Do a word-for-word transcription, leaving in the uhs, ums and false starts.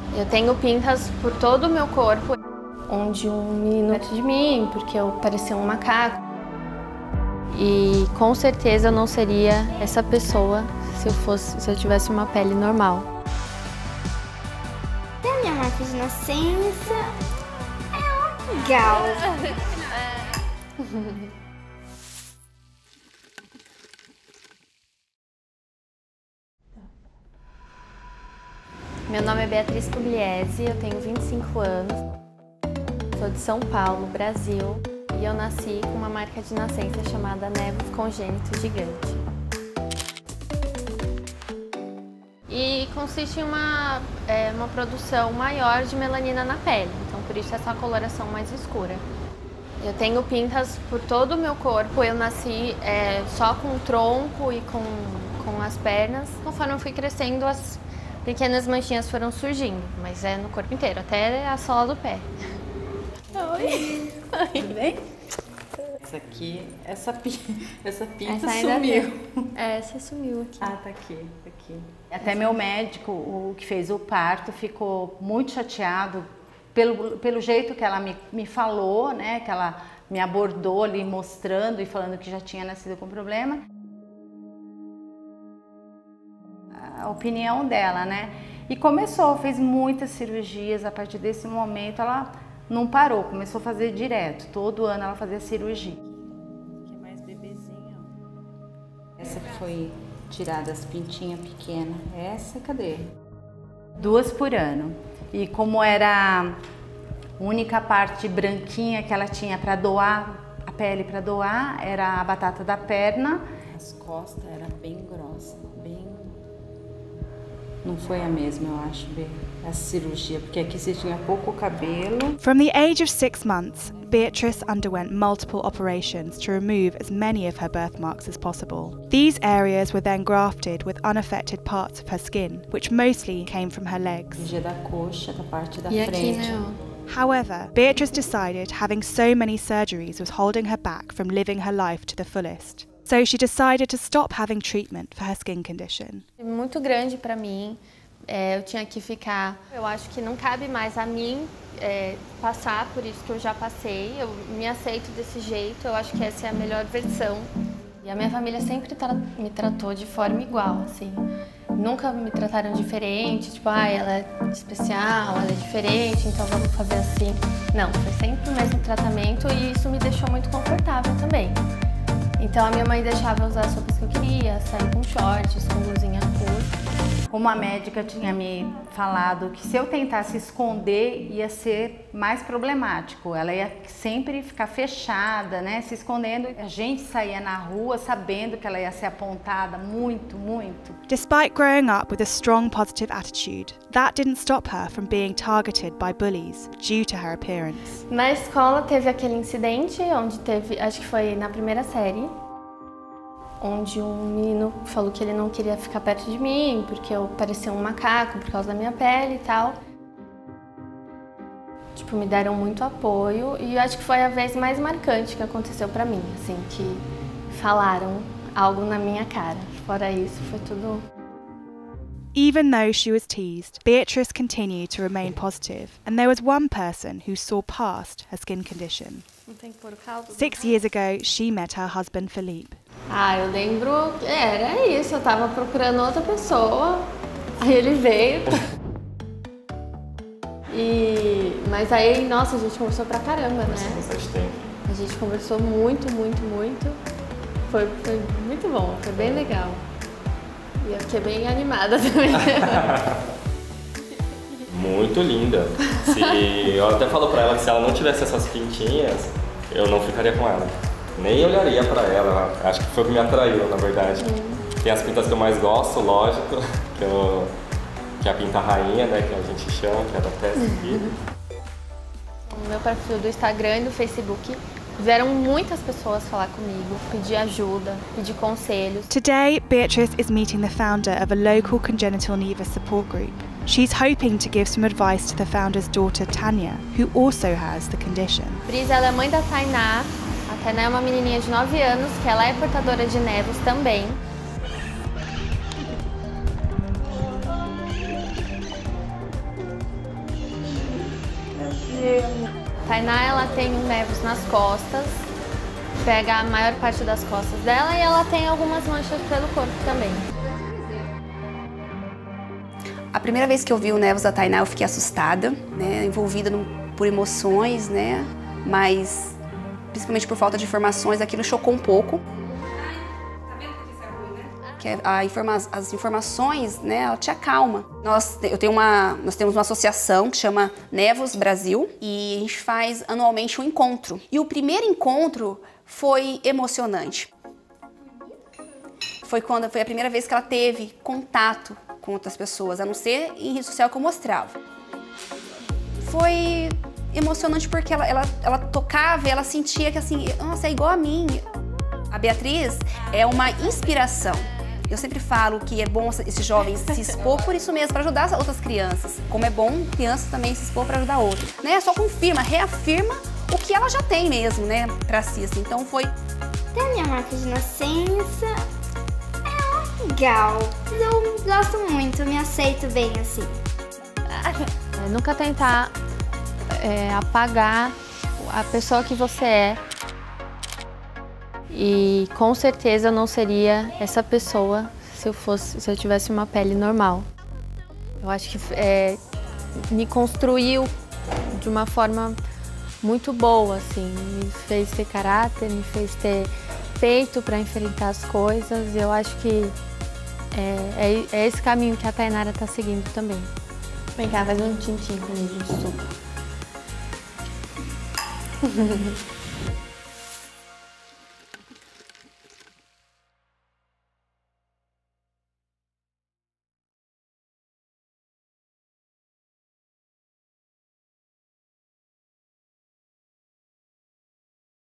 Eu tenho pintas por todo o meu corpo, onde um menino perto de mim, porque eu parecia um macaco. E com certeza eu não seria essa pessoa se eu fosse, se eu tivesse uma pele normal. E a minha marca de nascença é legal. Meu nome é Beatriz Pugliese, eu tenho vinte e cinco anos, sou de São Paulo, Brasil, e eu nasci com uma marca de nascença chamada névos congênitos gigante. E consiste em uma, é, uma produção maior de melanina na pele, então por isso essa coloração mais escura. Eu tenho pintas por todo o meu corpo, eu nasci é, só com o tronco e com, com as pernas. Conforme eu fui crescendo, as pequenas manchinhas foram surgindo, mas é no corpo inteiro, até a sola do pé. Oi! Tudo bem? Essa aqui, essa, essa pinta essa sumiu. É, essa sumiu aqui. Ah, tá aqui, tá aqui. Até meu médico, o que fez o parto, ficou muito chateado pelo, pelo jeito que ela me, me falou, né? Que ela me abordou ali mostrando e falando que já tinha nascido com problema. A opinião dela, né? E começou, fez muitas cirurgias. A partir desse momento ela não parou, começou a fazer direto. Todo ano ela fazia cirurgia. Aqui é mais bebezinho. Essa que foi tirada as pintinhas pequenas. Essa, cadê? Duas por ano. E como era a única parte branquinha que ela tinha para doar, a pele para doar, era a batata da perna. As costas eram bem grossas, bem... Não foi a mesma, eu acho, a cirurgia, porque aqui você tinha pouco cabelo. From the age of six months, Beatrice underwent multiple operations to remove as many of her birthmarks as possible. These areas were then grafted with unaffected parts of her skin, which mostly came from her legs. Cirurgia da coxa, da parte da E frente. aqui, né? However, Beatrice decided having so many surgeries was holding her back from living her life to the fullest. So she decided to stop having treatment for her skin condition. Muito grande para mim, é, eu tinha que ficar. Eu acho que não cabe mais a mim é, passar por isso que eu já passei. Eu me aceito desse jeito, eu acho que essa é a melhor versão. E a minha família sempre tra me tratou de forma igual, assim. Nunca me trataram diferente, tipo, ah, ela é especial, ela é diferente, então vamos fazer assim. Não, foi sempre o mesmo tratamento e isso me deixou muito confortável também. Então a minha mãe deixava usar as roupas que eu queria, sair com shorts, com blusinha curta. Uma médica tinha me falado que se eu tentasse esconder ia ser mais problemático. Ela ia sempre ficar fechada, né, se escondendo. A gente saía na rua sabendo que ela ia ser apontada muito, muito. Despite growing up with a strong positive attitude, that didn't stop her from being targeted by bullies due to her appearance. Na escola teve aquele incidente onde teve, acho que foi na primeira série, onde um menino falou que ele não queria ficar perto de mim porque eu parecia um macaco por causa da minha pele e tal. Tipo, me deram muito apoio e acho que foi a vez mais marcante que aconteceu pra mim, assim, que falaram algo na minha cara. Fora isso, foi tudo... Even though she was teased, Beatrice continued to remain positive, and there was one person who saw past her skin condition. Não tem que pôr o caldo. Six years ago, she met her husband Philippe. Ah, eu lembro, era isso, eu tava procurando outra pessoa, aí ele veio. E... Mas aí, nossa, a gente conversou pra caramba, né? Bastante tempo. A gente conversou muito, muito, muito. Foi, foi muito bom, foi bem legal. E eu fiquei bem animada também. Muito linda. Se, eu até falo pra ela que se ela não tivesse essas pintinhas, eu não ficaria com ela. Nem olharia pra ela. Acho que foi o que me atraiu, na verdade. Hum. Tem as pintas que eu mais gosto, lógico, que, eu, que é a pinta rainha, né, que a gente chama, que é da testa aqui. No meu perfil do Instagram e do Facebook, vieram muitas pessoas falar comigo, pedir ajuda, pedir conselhos. Today, Beatrice is meeting the founder of a local congenital nevus support group. She's hoping to give some advice to the founder's daughter, Tanya, who also has the condition. Brisa, ela é mãe da Tainá. A Tainá é uma menininha de nove anos, que ela é portadora de névos também. Tainá, ela tem um nevos nas costas, pega a maior parte das costas dela e ela tem algumas manchas pelo corpo também. A primeira vez que eu vi o nevos da Tainá, eu fiquei assustada, né, envolvida no, por emoções, né, mas principalmente por falta de informações, aquilo chocou um pouco. Que a informa as informações, né, ela te acalma. Nós, eu tenho uma, nós temos uma associação que chama Nevos Brasil e a gente faz anualmente um encontro. E o primeiro encontro foi emocionante. Foi quando foi a primeira vez que ela teve contato com outras pessoas, a não ser em rede social que eu mostrava. Foi emocionante porque ela, ela, ela tocava e ela sentia que assim, nossa, é igual a mim. A Beatriz é uma inspiração. Eu sempre falo que é bom esses jovens se expor por isso mesmo, para ajudar as outras crianças. Como é bom crianças também se expor para ajudar outras. Né? Só confirma, reafirma o que ela já tem mesmo, né, para si. Assim. Então foi... Tem a minha marca de nascença, é legal. Eu gosto muito, eu me aceito bem assim. É, nunca tentar é, apagar a pessoa que você é. E com certeza eu não seria essa pessoa se eu fosse, se eu tivesse uma pele normal. Eu acho que é, me construiu de uma forma muito boa, assim, me fez ter caráter, me fez ter peito para enfrentar as coisas. Eu acho que é, é, é esse caminho que a Tainara está seguindo também. Vem cá, faz um tintim comigo de suco.